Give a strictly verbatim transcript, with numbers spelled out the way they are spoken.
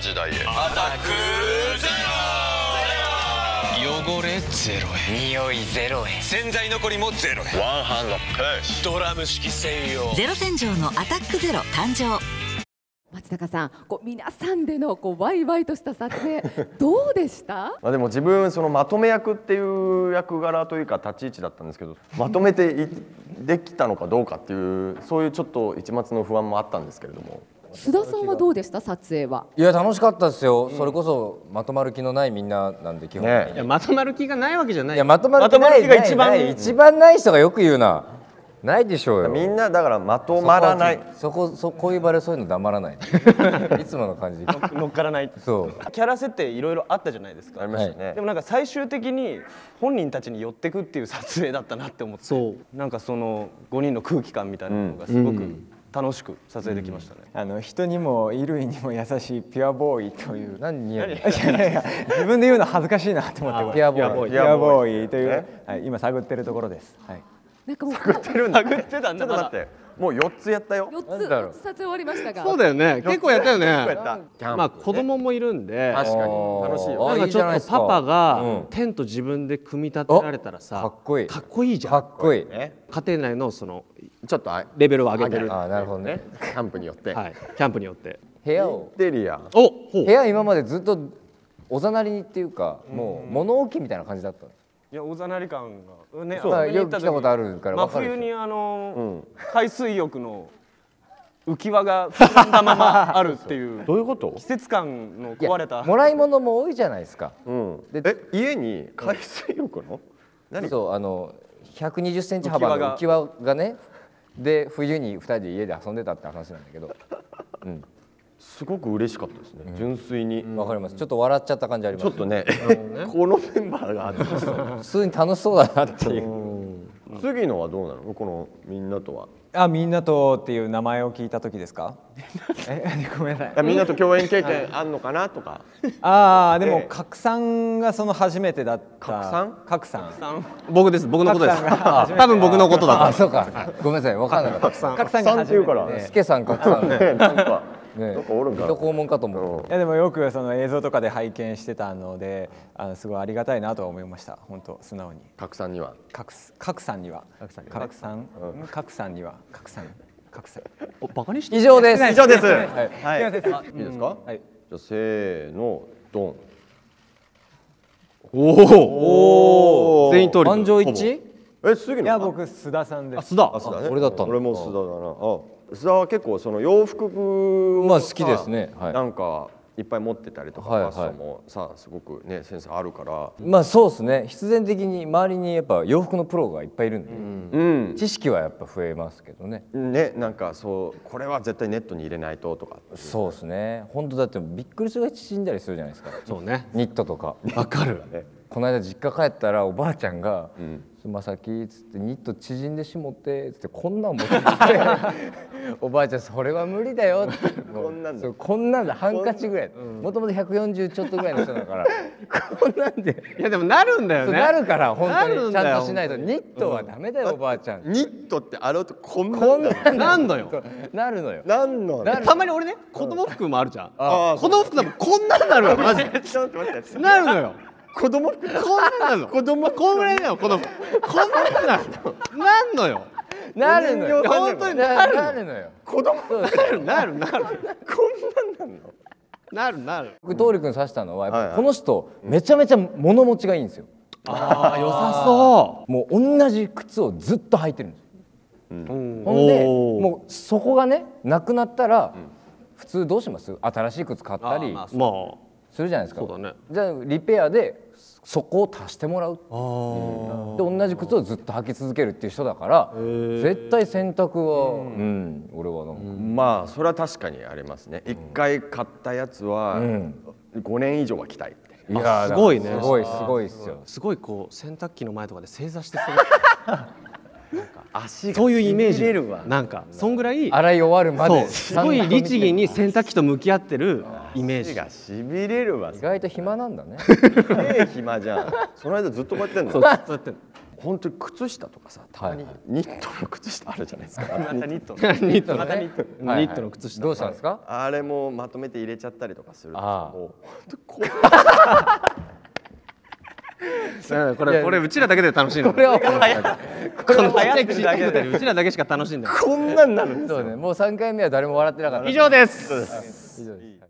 時代へアタックゼロ。汚れゼロへ、匂いゼロへ、洗剤残りもゼロへ。ワンハンドプッシュドラム式専用ゼロ洗浄のアタックゼロ誕生。 松坂さん、こう皆さんでのこうワイワイとした撮影どうでした？ まあでも自分そのまとめ役っていう役柄というか立ち位置だったんですけど、まとめていできたのかどうかっていうそういうちょっと一抹の不安もあったんですけれども。 須田さんはどうでした？撮影は。 いや楽しかったですよ、うん、それこそまとまる気のないみんななんで基本的に、ね、 いやまとまる気がないわけじゃない。 いやまとまる気ないが一番一番ない人がよく言うな。ないでしょうよ。 みんなだからまとまらない。 そこそこういう場でそういうの黙らない。いつもの感じ。 乗っからない。そう。キャラ設定いろいろあったじゃないですか。 ありましたね。 でもなんか最終的に本人たちに寄ってくっていう撮影だったなって思って。そう。なんかそのごにんの空気感みたいなのがすごく楽しく撮影できましたね。 あの人にも衣類にも優しいピュアボーイという。 何にやる？ いやいや自分で言うの恥ずかしいなと思って。 ピュアボーイ。 ピュアボーイという今探ってるところです。はい。 なんかもう探ってるんだ。 探ってたんだ。 ちょっと待って、もうよっつやったよ。 よっつ撮影終わりましたが。 そうだよね。結構やったよね。 ままあ子供もいるんで。 確かに楽しいよ。 なんかちょっとパパがテント自分で組み立てられたらさ、 かっこいい。 かっこいいじゃん。 かっこいい。 家庭内のそのちょっとレベルを上げてる。 あ、なるほどね。 キャンプによって。 はい。キャンプによって。 部屋を。 インテリア。 お、 部屋今までずっとおざなりにっていうか、もう物置みたいな感じだった。 いやおざなり感がね、 よく来たことあるから真冬にあの海水浴の浮き輪が膨らんだままあるっていうどういうこと？ 季節感の壊れたもらい物も多いじゃないですか。 でえ家に海水浴の何？そうあのひゃくにじゅっセンチ幅の浮き輪がね、で冬にふたりで家で遊んでたって話なんだけど、うん。 すごく嬉しかったですね、純粋に。 わかります。ちょっと笑っちゃった感じあります。 ちょっとね、このメンバーが普通に楽しそうだなっていう。 次のはどうなの？このみんなとは。 あ、みんなとっていう名前を聞いた時ですか？え、ごめんなさい。 みんなと共演経験あんのかなとか。 ああ、でも角さんがその初めてだった。 角さん？ 角さん。 僕です。僕のことです。多分僕のことだと。 あ、そうか。ごめんなさい。わかんなかった。角さん。角さんが初めて。 スケさん角さんね。 なんか。 ね、どこおるんか。どこ訪問かと思う。 いやでもよくその映像とかで拝見してたので、あのすごいありがたいなと思いました。本当素直に。 角さんには。 角角さんには。角さん。角さん。角さんには。角さん。角さん。 おバカにして。 以上です。 以上です。はい。 はい。いいですか。はい。じゃせーのドン。 おお。全員通り。 満場一致？ え、次の。 いや僕須田さんです。 須田。 俺だったの。俺も須田だな。あ。須田は結構その洋服まあ好きですね。 なんかいっぱい持ってたりとかファッションもさすごくねセンスあるから。 まあそうですね。必然的に周りにやっぱ洋服のプロがいっぱいいるんで、うん、知識はやっぱ増えますけどね。 ね、なんかそうこれは絶対ネットに入れないととか。 そうですね。本当だってびっくりするぐらい縮んだりするじゃないですか。 そうね。 ニットとか。 わかる。 この間実家帰ったらおばあちゃんが「つま先」っつって「ニット縮んでしもって」っつってこんなん持ってきて「おばあちゃんそれは無理だよ」ってこんなんだこんなんだハンカチぐらいもともとひゃくよんじゅうちょっとぐらいの人だからこんなんでいやでもなるんだよね。 なるから本当にちゃんとしないとニットはダメだよおばあちゃん。 ニットって洗うとこんなんなんのよ。 なるのよ。 なんの。 たまに俺ね子供服もあるじゃん。子供服多分こんなんなるわマジで。 ちょっと待って。 なるのよ。 子供服こんなんなの。子供こんぐらいだよ子供。こんなんなるの。なんのよ。 なるのよ。 本当になるのよ。 子供なるなるなる。 こんなんなんの。 なるなる。 僕桃李君指したのはやっぱこの人めちゃめちゃ物持ちがいいんですよ。 ああ良さそう。 もう同じ靴をずっと履いてるんですよ。ほんでもうそこがねなくなったら普通どうします？新しい靴買ったりするじゃないですか。じゃあリペアでそこを足してもらう。で同じ靴をずっと履き続けるっていう人だから絶対洗濯はうん俺はなんかまあそれは確かにありますね。一回買ったやつはごねん以上は着たい。 いやすごいね。 すごいすごいっすよ。 すごいこう洗濯機の前とかで正座してなんか足そういうイメージなんかそんぐらい洗い終わるまですごい律儀に洗濯機と向き合ってるイメージがしびれるわ。 意外と暇なんだね。 ええ暇じゃん。その間ずっとこうやってんの。 本当に靴下とかさ、たまにニットの靴下あるじゃないですか。 またニットニットのまたニットニットの靴下どうしたんですか？ あれもまとめて入れちゃったりとかするともう本当こうこれこれうちらだけで楽しいの。 これはこの早口だけでうちらだけしか楽しんでない。 こんなんなるんですよ。 そうね、もうさんかいめは誰も笑ってなかった。 以上です。 以上です。